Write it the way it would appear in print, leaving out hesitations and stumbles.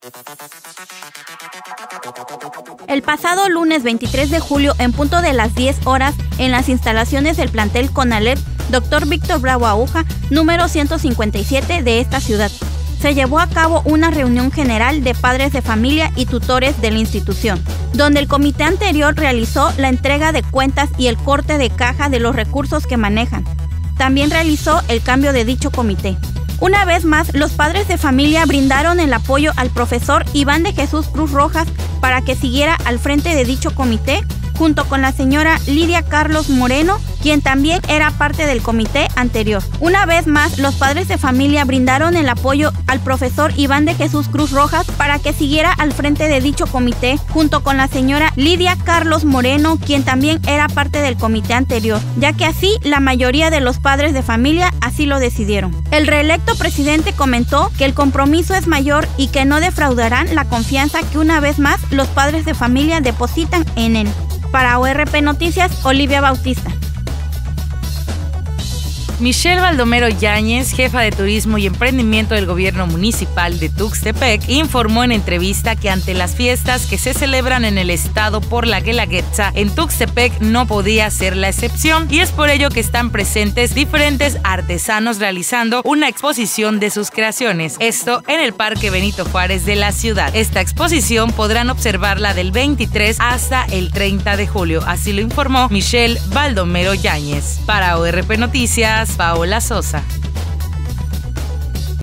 El pasado lunes 23 de julio, en punto de las 10 horas, en las instalaciones del plantel CONALEP, Dr. Víctor Bravo Aguja, número 157 de esta ciudad, se llevó a cabo una reunión general de padres de familia y tutores de la institución, donde el comité anterior realizó la entrega de cuentas y el corte de caja de los recursos que manejan. También realizó el cambio de dicho comité. Una vez más, los padres de familia brindaron el apoyo al profesor Iván de Jesús Cruz Rojas para que siguiera al frente de dicho comité, junto con la señora Lidia Carlos Moreno, quien también era parte del comité anterior. Una vez más, los padres de familia brindaron el apoyo al profesor Iván de Jesús Cruz Rojas para que siguiera al frente de dicho comité, junto con la señora Lidia Carlos Moreno, quien también era parte del comité anterior, ya que así la mayoría de los padres de familia así lo decidieron. El reelecto presidente comentó que el compromiso es mayor y que no defraudarán la confianza que una vez más los padres de familia depositan en él. Para ORP Noticias, Olivia Bautista. Michelle Baldomero Yáñez, jefa de Turismo y Emprendimiento del Gobierno Municipal de Tuxtepec, informó en entrevista que ante las fiestas que se celebran en el estado por la Guelaguetza, en Tuxtepec no podía ser la excepción, y es por ello que están presentes diferentes artesanos realizando una exposición de sus creaciones, esto en el Parque Benito Juárez de la ciudad. Esta exposición podrán observarla del 23 hasta el 30 de julio, así lo informó Michelle Baldomero Yáñez. Para ORP Noticias, Paola Sosa.